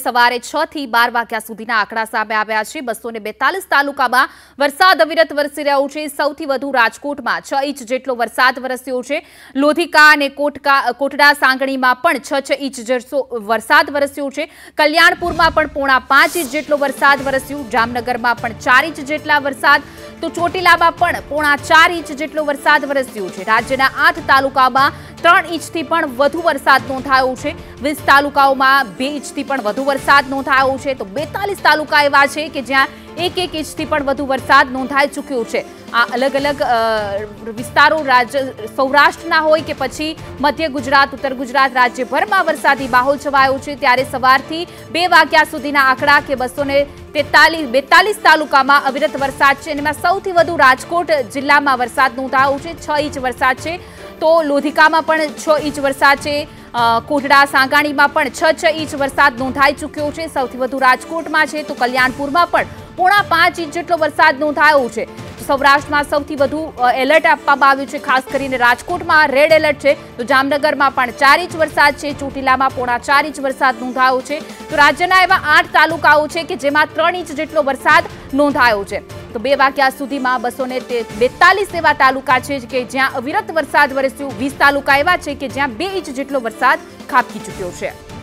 સવારે 6 થી 12 વાગ્યા સુધીના આંકડા સામે આવ્યા છે। 242 તાલુકામાં વરસાદ અવિરત વરસી રહ્યો છે। સૌથી વધુ રાજકોટમાં 6 ઇંચ જેટલો વરસાદ વરસ્યો છે। લોધિકા અને કોટડા સાંગણીમાં પણ 6 ઇંચ જેટલો વરસાદ વરસ્યો છે। કલ્યાણપુરમાં પણ 4.5 ઇંચ જેટલો વરસાદ વરસ્યો। જામનગરમાં પણ 4 ઇંચ જેટલા વરસાદ, તો ચોટીલામાં પણ 4.5 ઇંચ જેટલો વરસાદ વરસ્યો છે। રાજ્યના 8 તાલુકામાં 3 ઇંચથી પણ વધુ વરસાદ નોંધાયો છે। 20 તાલુકાઓમાં 2 ઇંચથી પણ વધુ વરસાદ નોંધાયો છે, તો 42 તાલુકા એવા છે કે જ્યાં 1 ઇંચથી પણ વધુ વરસાદ નોંધાઈ ચૂક્યો છે। આ અલગ અલગ વિસ્તારો સૌરાષ્ટ્રના હોય કે પછી મધ્ય ગુજરાત, ઉત્તર ગુજરાત, રાજ્યભરમાં વરસાદી માહોલ છવાયો છે। ત્યારે સવારથી 2 વાગ્યા સુધીના આંકડા કે 242 તાલુકામાં અવિરત વરસાદ છે। એમાં સૌથી વધુ રાજકોટ જિલ્લામાં વરસાદ નોંધાયો છે, 6 ઇંચ વરસાદ છે। તો લોધિકામાં પણ 6 ઇંચ વરસાદ છે। કોટડા સાંગાણીમાં પણ 6 ઇંચ વરસાદ નોંધાઈ ચૂક્યો છે। સૌથી વધુ રાજકોટમાં છે, તો કલ્યાણપુરમાં પણ 4.5 ઇંચ જેટલો વરસાદ નોંધાયો છે। સૌરાષ્ટ્રમાં સૌથી વધુ એલર્ટ આપવામાં આવ્યું છે, ખાસ કરીને રાજકોટમાં રેડ એલર્ટ છે, તો જામનગરમાં પણ 4 ઇંચ વરસાદ છે। ચોટીલામાં 4.5 ઇંચ વરસાદ નોંધાયો છે। તો રાજ્યના એવા 8 તાલુકાઓ છે કે જેમાં 3 ઇંચ જેટલો વરસાદ નોંધાયો છે। તો 2 વાગ્યા સુધીમાં 242 એવા તાલુકા છે કે જ્યાં અવિરત વરસાદ વરસ્યો। 20 તાલુકા એવા છે કે જ્યાં 2 ઇંચ જેટલો વરસાદ ખાબકી ચૂક્યો છે।